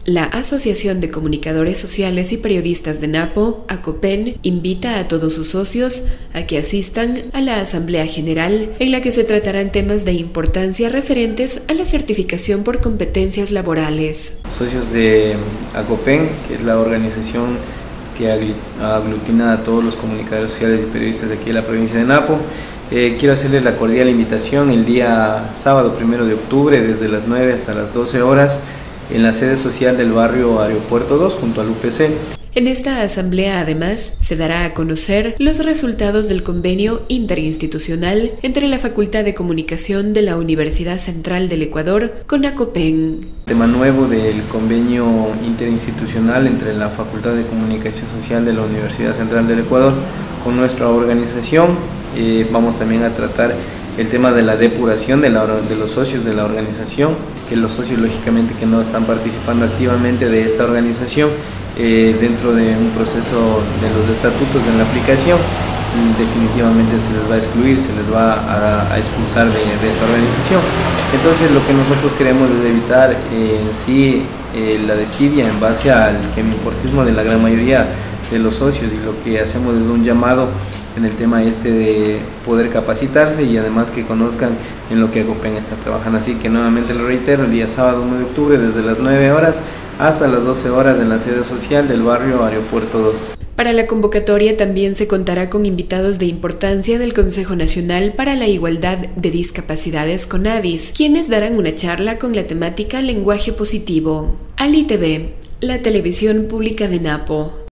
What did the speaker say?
La Asociación de Comunicadores Sociales y Periodistas de Napo, ACOPEN, invita a todos sus socios a que asistan a la Asamblea General, en la que se tratarán temas de importancia referentes a la certificación por competencias laborales. Socios de ACOPEN, que es la organización que aglutina a todos los comunicadores sociales y periodistas de aquí de la provincia de Napo, quiero hacerles la cordial invitación el día sábado 1 de octubre desde las 9 hasta las 12 horas en la sede social del barrio Aeropuerto 2 junto al UPC. En esta asamblea, además, se dará a conocer los resultados del convenio interinstitucional entre la Facultad de Comunicación de la Universidad Central del Ecuador con ACOPEN. Tema nuevo del convenio interinstitucional entre la Facultad de Comunicación Social de la Universidad Central del Ecuador con nuestra organización. Vamos también a tratar el tema de la depuración de los socios de la organización, que los socios lógicamente que no están participando activamente de esta organización dentro de un proceso de los estatutos en la aplicación, definitivamente se les va a excluir, se les va a expulsar de esta organización. Entonces lo que nosotros queremos es evitar la desidia en base al quemiportismo de la gran mayoría de los socios, y lo que hacemos es un llamado en el tema de poder capacitarse y además que conozcan en lo que ACOPEN está trabajando. Así que nuevamente lo reitero, el día sábado 1 de octubre desde las 9 horas hasta las 12 horas en la sede social del barrio Aeropuerto 2. Para la convocatoria también se contará con invitados de importancia del Consejo Nacional para la Igualdad de Discapacidades CONADIS, quienes darán una charla con la temática Lenguaje Positivo. Ali TV, la televisión pública de Napo.